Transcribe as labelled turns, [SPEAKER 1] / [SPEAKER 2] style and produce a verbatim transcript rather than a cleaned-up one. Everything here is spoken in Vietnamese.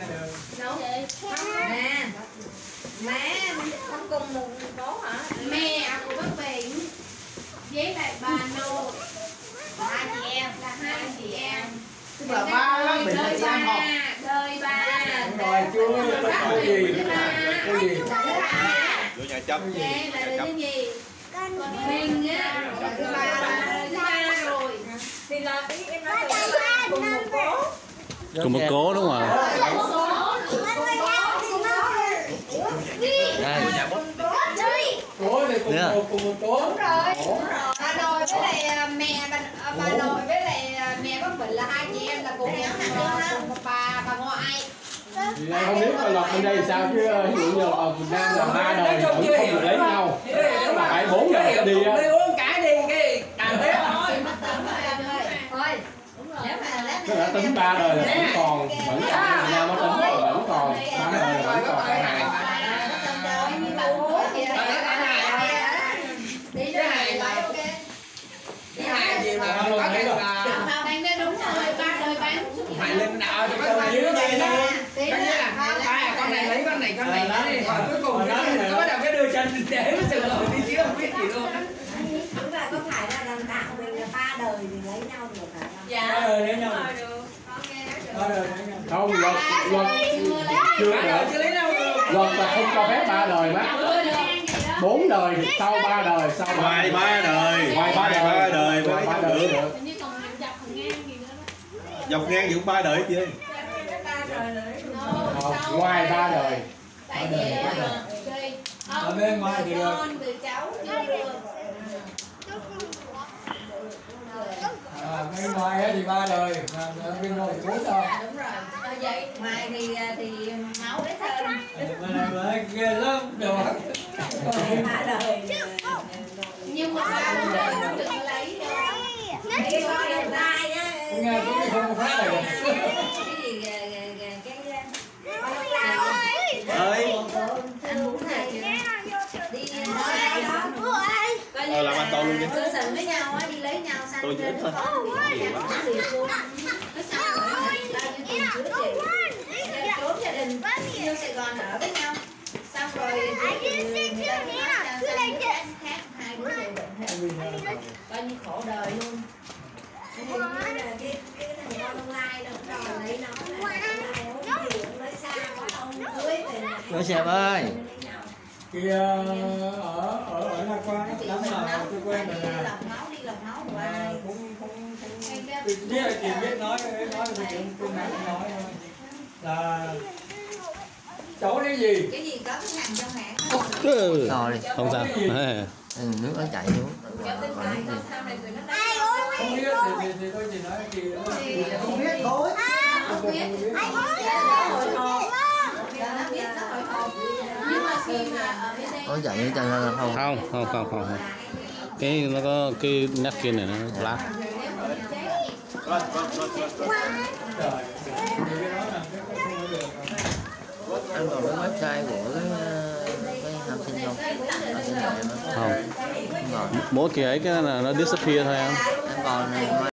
[SPEAKER 1] Nè, mẹ không cùng một phố hả?
[SPEAKER 2] Mẹ của bác Bình với lại bà nội
[SPEAKER 1] Là hai chị em.
[SPEAKER 2] là hai chị em.
[SPEAKER 3] Tức là ba bác Bình là chị em học.
[SPEAKER 2] Đời ba.
[SPEAKER 3] Rồi chưa có gì cái gì
[SPEAKER 4] Vô nhà chấp.
[SPEAKER 2] Đây là đời thứ nhì. Còn mình á là thứ ba là thứ ba rồi.
[SPEAKER 1] Thì là ý em nói là cùng một phố.
[SPEAKER 5] Cùng một cố đúng không ạ?
[SPEAKER 2] Đây.
[SPEAKER 3] cố thì cùng một cùng một cố.
[SPEAKER 2] Đúng rồi. Đúng rồi. Bà nội với lại mẹ bà, bà nội với lại mẹ bác Bình là hai chị em là cùng nhau cùng một bà bà ngoại.
[SPEAKER 3] Thì em không biết là lọt bên đây sao chứ ví dụ như ở Việt Nam là ba đời vẫn không được lấy nhau. Là phải bốn đời đi á.
[SPEAKER 6] Đi uống cái đi cái càng thế thôi.
[SPEAKER 2] Thôi. Nếu mà lát
[SPEAKER 3] Tức là tính ba đời là vẫn còn vẫn còn Việt Nam nó tính là vẫn còn ba đời là vẫn còn hai hàng.
[SPEAKER 2] Đi ra này lại ok.
[SPEAKER 6] Cái hai gì mà có cái là
[SPEAKER 2] Đang đây đúng rồi, ba đời bán.
[SPEAKER 6] Hải Linh nào thì con này dưới đây đó. Ba con này lấy con này con này lấy rồi cuối cùng nó có bắt đầu cái đưa chân để nó sừng rồi đi chứ không biết gì luôn.
[SPEAKER 1] Đúng rồi, có phải là đàn tạo mình là ba đời thì lấy nhau được hả?
[SPEAKER 2] Dạ.
[SPEAKER 3] Ba đời lấy nhau. Ba đời lấy nhau. Không, luật luật chưa
[SPEAKER 6] Ba đời chưa lấy đâu.
[SPEAKER 3] luật là không cho phép ba đời bác. Bốn đời thì sau ba đời sau
[SPEAKER 4] Ngoài ba đời.
[SPEAKER 3] ngoài ba đời
[SPEAKER 4] ba đời
[SPEAKER 3] ngoài ba đời được.
[SPEAKER 2] Như còn dọc còn ngang gì nữa đó.
[SPEAKER 4] Dọc ngang cũng ba đời chứ.
[SPEAKER 3] Không, ngoài ba đời.
[SPEAKER 2] Tại vì
[SPEAKER 3] Ở bên ngoài thì được.
[SPEAKER 2] con từ cháu chưa được.
[SPEAKER 3] À, bên ngoài thì ba đời, mà bên ngoài thì bốn đời.
[SPEAKER 2] Đúng rồi. À, vậy
[SPEAKER 1] Ngoài thì thì máu đấy hơn.
[SPEAKER 3] Bên này mới ghê lắm, được.
[SPEAKER 1] Ba đời.
[SPEAKER 2] nhưng mà ba đời không được lấy đâu.
[SPEAKER 1] Cái coi là tai á.
[SPEAKER 3] Nghe cũng không phát này.
[SPEAKER 1] Cái gì cái
[SPEAKER 4] Ơi.
[SPEAKER 1] anh muốn này đi nói đó.
[SPEAKER 4] Ờ làm anh to luôn đi.
[SPEAKER 1] Cư xử với nhau á, đi lấy nhau sang
[SPEAKER 4] Tôi chỉ ít thôi.
[SPEAKER 1] trốn gia đình vô Sài Gòn ở với nhau xong rồi người ta nói khác hai đứa đều bệnh hết coi như khổ đời luôn. Hình như là cái cái thằng con online đâu rồi lấy nó là lấy xa có ông cưới về
[SPEAKER 5] Cô Sẹp ơi.
[SPEAKER 3] Thì ở ở ở La Quan lắm mà tôi quen rồi nè.
[SPEAKER 1] lọc máu đi lọc máu hoài.
[SPEAKER 3] Cũng cũng cũng biết chị biết nói nói thì cũng cũng nói nói thôi. Là chỗ cái gì?
[SPEAKER 1] Cái gì có cái hàng trong hãng
[SPEAKER 5] Ừ.
[SPEAKER 7] Rồi
[SPEAKER 5] Không sao.
[SPEAKER 7] ừ, nước nó chảy xuống.
[SPEAKER 3] Không biết thì thì thì tôi chỉ nói gì đó. Không biết thôi.
[SPEAKER 2] Không biết. Nhưng mà khi mà ở bên đây
[SPEAKER 7] Có chảy cho nên là không.
[SPEAKER 5] Không, không, không, không. không. Cái nó có cái napkin này nó lá.
[SPEAKER 4] Rồi, rồi, rồi, rồi.
[SPEAKER 3] Trời. Thì cái đó là cái không có được.
[SPEAKER 7] Anh vào cái website của cái cái học sinh không? Học sinh này mà.
[SPEAKER 5] Không.
[SPEAKER 7] Không vào.
[SPEAKER 5] Mỗi kỳ ấy cái là nó disappear thôi em.
[SPEAKER 7] Em vào này